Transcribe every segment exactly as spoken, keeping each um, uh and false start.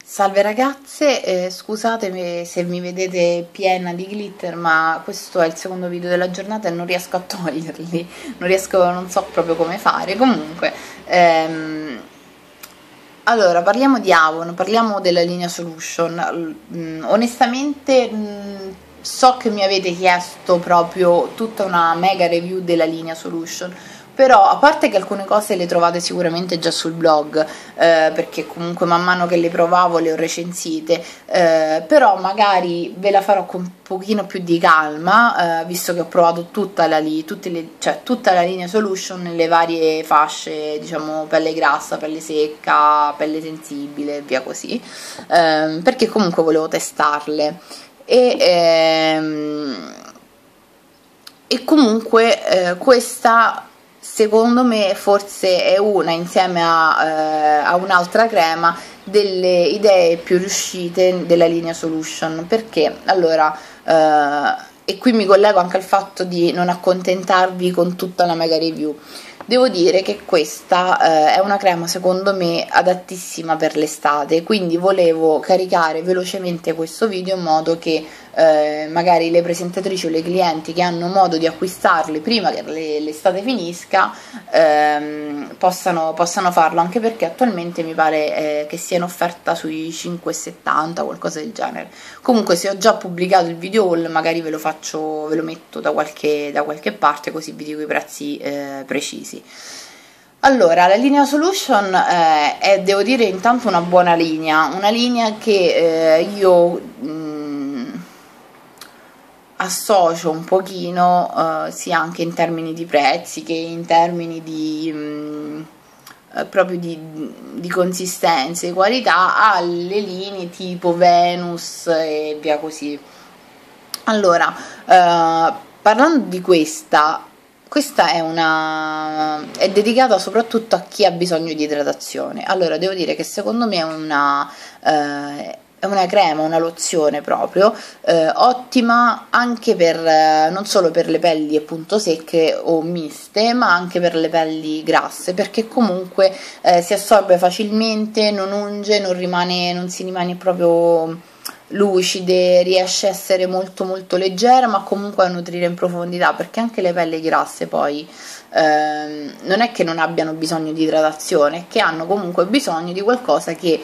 Salve ragazze, eh, scusatemi se mi vedete piena di glitter, ma questo è il secondo video della giornata e non riesco a toglierli, non riesco, non so proprio come fare. Comunque, ehm, allora parliamo di Avon, parliamo della linea Solution. Mm, onestamente mm, so che mi avete chiesto proprio tutta una mega review della linea Solution, però a parte che alcune cose le trovate sicuramente già sul blog, eh, perché comunque man mano che le provavo le ho recensite, eh, però magari ve la farò con un pochino più di calma, eh, visto che ho provato tutta la, li, tutte le, cioè, tutta la linea Solution nelle varie fasce, diciamo pelle grassa, pelle secca, pelle sensibile e via così, eh, perché comunque volevo testarle. E, ehm, e comunque eh, questa secondo me forse è una, insieme a, eh, a un'altra crema, delle idee più riuscite della linea Solution, perché allora eh, e qui mi collego anche al fatto di non accontentarvi con tutta la mega review. Devo dire che questa eh, è una crema secondo me adattissima per l'estate, quindi volevo caricare velocemente questo video in modo che eh, magari le presentatrici o le clienti che hanno modo di acquistarle prima che l'estate finisca ehm, possano, possano farlo, anche perché attualmente mi pare eh, che sia in offerta sui cinque e settanta, qualcosa del genere. Comunque se ho già pubblicato il video haul magari ve lo faccio, ve lo metto da qualche, da qualche parte, così vi dico i prezzi eh, precisi. Allora, la linea Solution eh, è, devo dire, intanto una buona linea, una linea che eh, io mh, associo un pochino eh, sia anche in termini di prezzi che in termini di mh, eh, proprio di, di consistenza e qualità alle linee tipo Venus e via così. Allora, eh, parlando di questa, questa è una è dedicata soprattutto a chi ha bisogno di idratazione. Allora devo dire che secondo me è una eh, è una crema, una lozione proprio eh, ottima anche per eh, non solo per le pelli appunto secche o miste, ma anche per le pelli grasse, perché comunque eh, si assorbe facilmente, non unge, non rimane non si rimane proprio lucide, riesce a essere molto molto leggera, ma comunque a nutrire in profondità, perché anche le pelli grasse poi ehm, non è che non abbiano bisogno di idratazione, è che hanno comunque bisogno di qualcosa che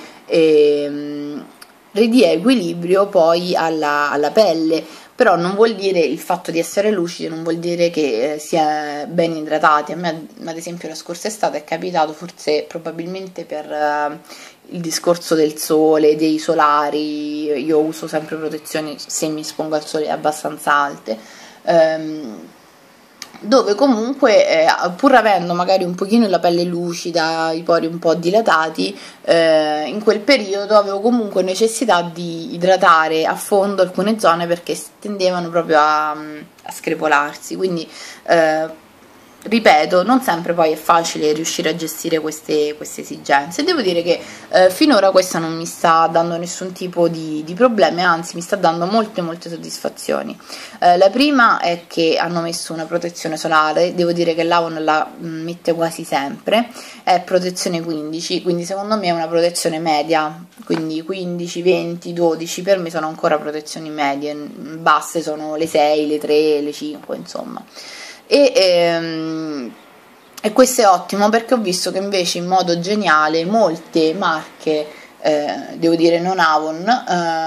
ehm, ridia equilibrio poi alla, alla pelle. Però non vuol dire, il fatto di essere lucidi non vuol dire che eh, si è ben idratati. A me ad esempio la scorsa estate è capitato, forse probabilmente per eh, il discorso del sole, dei solari, io uso sempre protezioni se mi espongo al sole abbastanza alte, ehm, dove comunque eh, pur avendo magari un pochino la pelle lucida, i pori un po' dilatati, eh, in quel periodo avevo comunque necessità di idratare a fondo alcune zone perché tendevano proprio a, a screpolarsi, quindi eh, ripeto, non sempre poi è facile riuscire a gestire queste, queste esigenze. Devo dire che eh, finora questa non mi sta dando nessun tipo di, di problemi, anzi mi sta dando molte molte soddisfazioni. Eh, la prima è che hanno messo una protezione solare, devo dire che l'Avon la mette quasi sempre, è protezione quindici, quindi secondo me è una protezione media, quindi quindici, venti, dodici, per me sono ancora protezioni medie, basse sono le sei, le tre, le cinque, insomma. E, ehm, e questo è ottimo perché ho visto che invece in modo geniale molte marche, eh, devo dire non Avon, eh,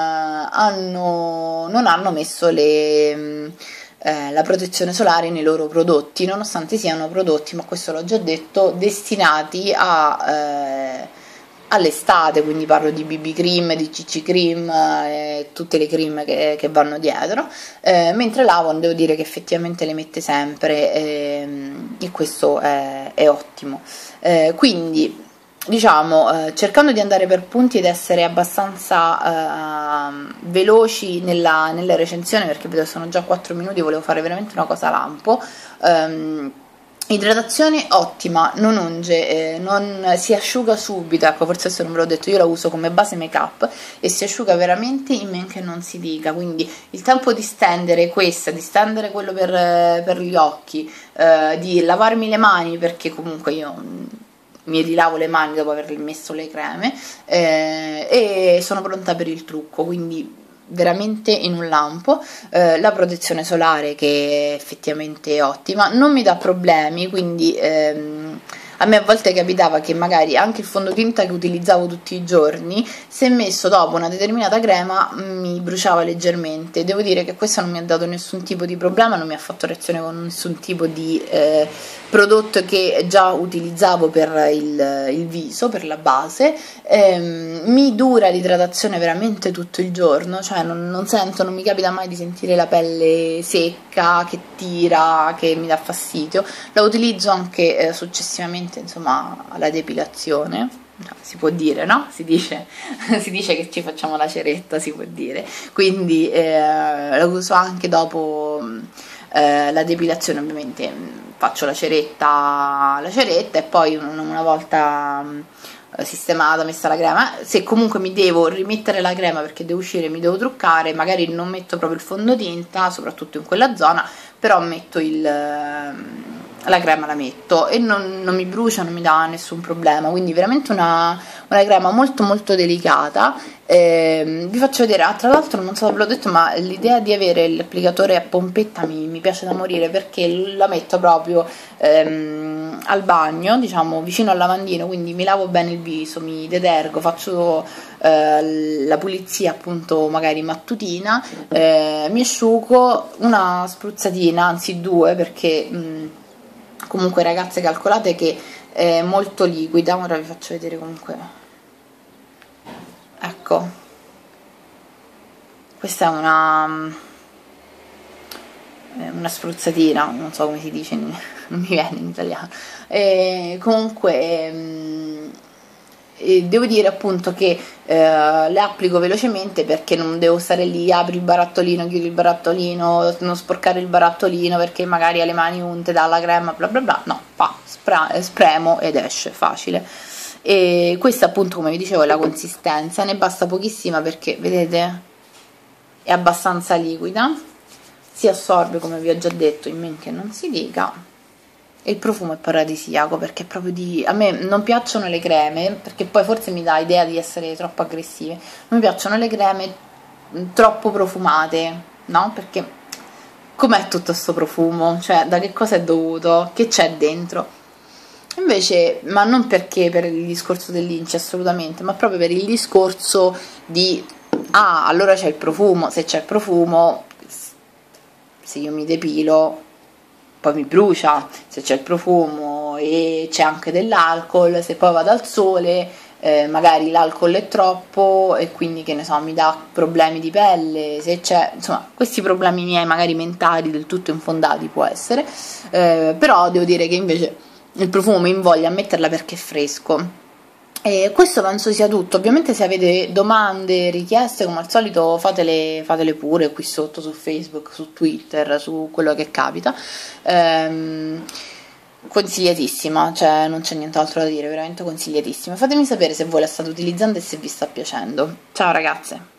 hanno, non hanno messo le, eh, la protezione solare nei loro prodotti, nonostante siano prodotti, ma questo l'ho già detto, destinati a eh, all'estate, quindi parlo di B B cream, di C C cream e tutte le cream che, che vanno dietro, eh, mentre l'Avon devo dire che effettivamente le mette sempre eh, e questo è, è ottimo. Eh, quindi diciamo eh, cercando di andare per punti ed essere abbastanza eh, veloci nella, nella recensione, perché vedo sono già quattro minuti, volevo fare veramente una cosa lampo. ehm, Idratazione ottima, non unge, eh, non si asciuga subito, ecco forse se non ve l'ho detto, io la uso come base make up e si asciuga veramente in men che non si dica, quindi il tempo di stendere questa, di stendere quello per, per gli occhi, eh, di lavarmi le mani, perché comunque io mi rilavo le mani dopo aver messo le creme, eh, e sono pronta per il trucco, quindi veramente in un lampo. Eh, la protezione solare che effettivamente è ottima, non mi dà problemi, quindi ehm, a me a volte capitava che magari anche il fondotinta che utilizzavo tutti i giorni, se messo dopo una determinata crema, mi bruciava leggermente. Devo dire che questo non mi ha dato nessun tipo di problema, non mi ha fatto reazione con nessun tipo di eh, prodotto che già utilizzavo per il, il viso, per la base. Ehm, mi dura l'idratazione veramente tutto il giorno, cioè non, non sento, non mi capita mai di sentire la pelle secca, che tira, che mi dà fastidio. La utilizzo anche eh, successivamente, insomma, alla depilazione, si può dire, no? Si dice, si dice che ci facciamo la ceretta, si può dire, quindi eh, la uso anche dopo eh, la depilazione. Ovviamente faccio la ceretta, la ceretta e poi una, una volta sistemata, messa la crema, se comunque mi devo rimettere la crema perché devo uscire, mi devo truccare, magari non metto proprio il fondotinta, soprattutto in quella zona, però metto il, la crema, la metto e non, non mi brucia, non mi dà nessun problema, quindi veramente una, una crema molto molto delicata. Eh, vi faccio vedere, ah, tra l'altro non so se ve l'ho detto, ma l'idea di avere l'applicatore a pompetta mi, mi piace da morire, perché la metto proprio ehm, al bagno, diciamo vicino al lavandino, quindi mi lavo bene il viso, mi detergo, faccio eh, la pulizia appunto magari mattutina, eh, mi asciugo, una spruzzatina, anzi due, perché mh, comunque ragazze calcolate che è molto liquida. Ora vi faccio vedere comunque. Ecco, questa è una una spruzzatina, non so come si dice, non mi viene in italiano. E comunque mh, e devo dire appunto che eh, le applico velocemente, perché non devo stare lì, apri il barattolino, chiudi il barattolino, non sporcare il barattolino perché magari ha le mani unte dalla crema, bla bla bla. No, fa, spra- spremo ed esce, facile. E questa appunto, come vi dicevo, è la consistenza, ne basta pochissima perché vedete è abbastanza liquida, si assorbe come vi ho già detto in men che non si dica, e il profumo è paradisiaco, perché è proprio di... a me non piacciono le creme, perché poi forse mi dà idea di essere troppo aggressive, non mi piacciono le creme troppo profumate, no? Perché com'è tutto sto profumo? Cioè, da che cosa è dovuto? Che c'è dentro? Invece, ma non perché per il discorso dell'inci assolutamente, ma proprio per il discorso di ah, allora c'è il profumo, se c'è il profumo, se io mi depilo poi mi brucia, se c'è il profumo e c'è anche dell'alcol, se poi vado al sole eh, magari l'alcol è troppo e quindi, che ne so, mi dà problemi di pelle, se c'è, insomma, questi problemi miei magari mentali del tutto infondati può essere, eh, però devo dire che invece il profumo mi invoglia a metterla perché è fresco. E questo penso sia tutto. Ovviamente se avete domande, richieste, come al solito fatele, fatele pure qui sotto su Facebook, su Twitter, su quello che capita. Ehm, consigliatissima, cioè non c'è nient'altro da dire, veramente consigliatissima. Fatemi sapere se voi la state utilizzando e se vi sta piacendo. Ciao ragazze!